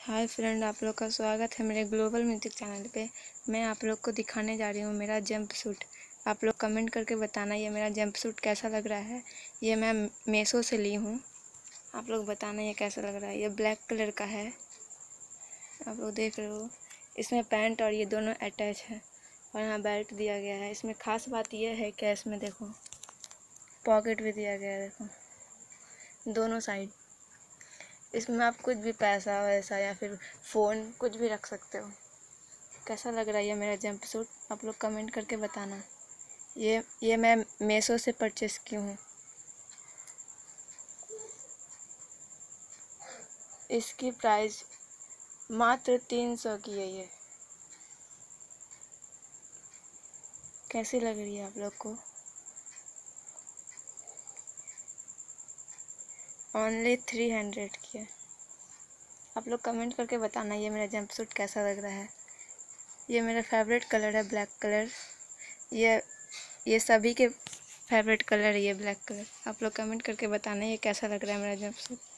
Hi friend, आप लोग का स्वागत है मेरे ग्लोबल म्यूजिक चैनल पे। मैं आप लोग को दिखाने जा रही हूँ मेरा जंप सूट। आप लोग कमेंट करके बताना ये मेरा जंप सूट कैसा लग रहा है। ये मैं मीशो से ली हूँ। आप लोग बताना ये कैसा लग रहा है। ये ब्लैक कलर का है, आप लोग देख रहे हो। इसमें पैंट और ये दोनों अटैच है और यहाँ बेल्ट दिया गया है। इसमें ख़ास बात यह है कि इसमें देखो पॉकेट भी दिया गया है, देखो दोनों साइड। इसमें आप कुछ भी पैसा वैसा या फिर फ़ोन कुछ भी रख सकते हो। कैसा लग रहा है ये मेरा जंप सूट, आप लोग कमेंट करके बताना। ये मैं मीशो से परचेस की हूँ। इसकी प्राइस मात्र 300 की है। ये कैसी लग रही है आप लोग को? ओनली 300 की है। आप लोग कमेंट करके बताना ये मेरा जंप सूट कैसा लग रहा है। ये मेरा फेवरेट कलर है, ब्लैक कलर। ये सभी के फेवरेट कलर है, ये ब्लैक कलर। आप लोग कमेंट करके बताना ये कैसा लग रहा है मेरा जंप सूट।